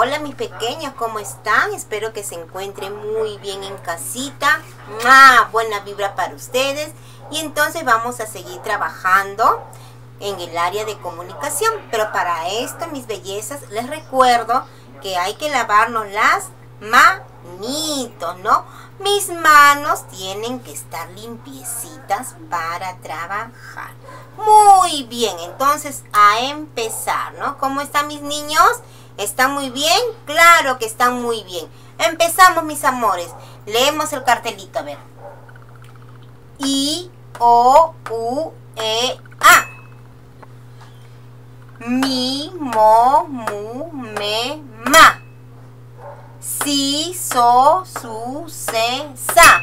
Hola mis pequeños, ¿cómo están? Espero que se encuentren muy bien en casita. Buena vibra para ustedes. Y entonces vamos a seguir trabajando en el área de comunicación. Pero para esto, mis bellezas, les recuerdo que hay que lavarnos las manitos, ¿no? Mis manos tienen que estar limpiecitas para trabajar. Muy bien, entonces a empezar, ¿no? ¿Cómo están mis niños? ¿Están muy bien? Claro que están muy bien. Empezamos, mis amores. Leemos el cartelito, a ver. I, O, U, E, A. Mi, mo, mu, me, ma. Si, so, su, se, sa.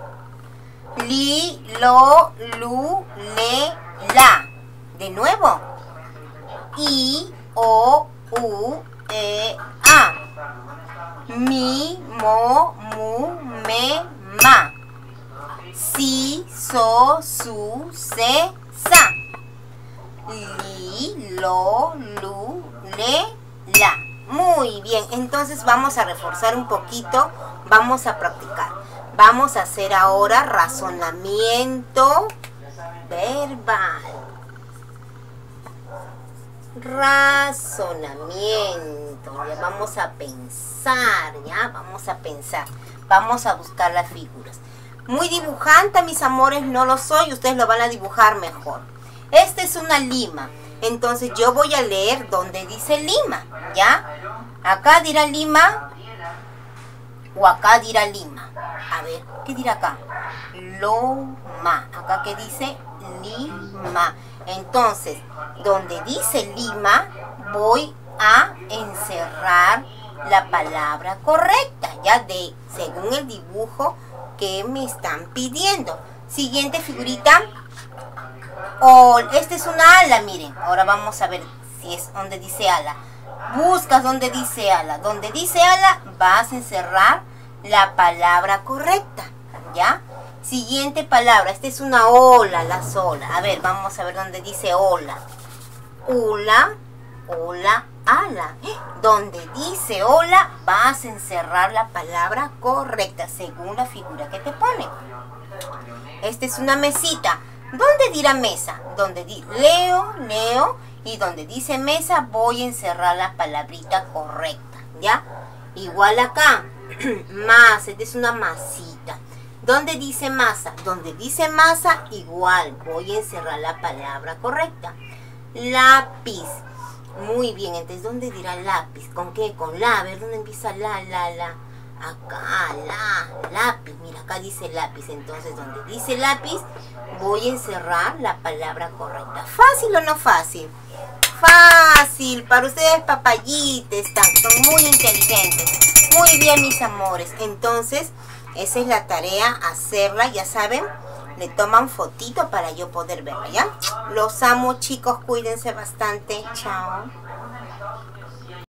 Li, lo, lu, le, la. De nuevo. I, O, U, E, A. Mi, mo, mu, me, ma. Si, so, su, se, sa. Li, lo, lu, le, la. Muy bien, entonces vamos a reforzar un poquito, vamos a practicar. Vamos a hacer ahora razonamiento verbal. Razonamiento. Ya vamos a pensar, ya vamos a pensar. Vamos a buscar las figuras. Muy dibujante, mis amores, no lo soy. Ustedes lo van a dibujar mejor. Esta es una lima. Entonces yo voy a leer donde dice lima, ¿ya? Acá dirá lima o acá dirá lima. A ver, ¿qué dirá acá? Loma. Acá que dice lima. Entonces, donde dice lima, voy a encerrar la palabra correcta, ya según el dibujo que me están pidiendo. Siguiente figurita. Esta es una ala, miren. Ahora vamos a ver si es donde dice ala. Buscas donde dice ala. Donde dice ala vas a encerrar la palabra correcta, ¿ya? Siguiente palabra. Esta es una ola, la sola. A ver, vamos a ver dónde dice ola. Ola, ola, ala. Donde dice ola vas a encerrar la palabra correcta según la figura que te pone. Esta es una mesita. ¿Dónde dirá mesa? Donde leo, leo, y donde dice mesa voy a encerrar la palabrita correcta, ¿ya? Igual acá, masa, esta es una masita. ¿Dónde dice masa? Donde dice masa, igual voy a encerrar la palabra correcta. Lápiz. Muy bien, entonces, ¿dónde dirá lápiz? ¿Con qué? Con la, a ver, ¿dónde empieza la? Acá, lápiz, mira, acá dice lápiz. Entonces, donde dice lápiz, voy a encerrar la palabra correcta. ¿Fácil o no fácil? Fácil, para ustedes papayites, son muy inteligentes. Muy bien, mis amores. Entonces, esa es la tarea, hacerla, ya saben. Le toman fotito para yo poder verla, ¿ya? Los amo, chicos, cuídense bastante. Chao.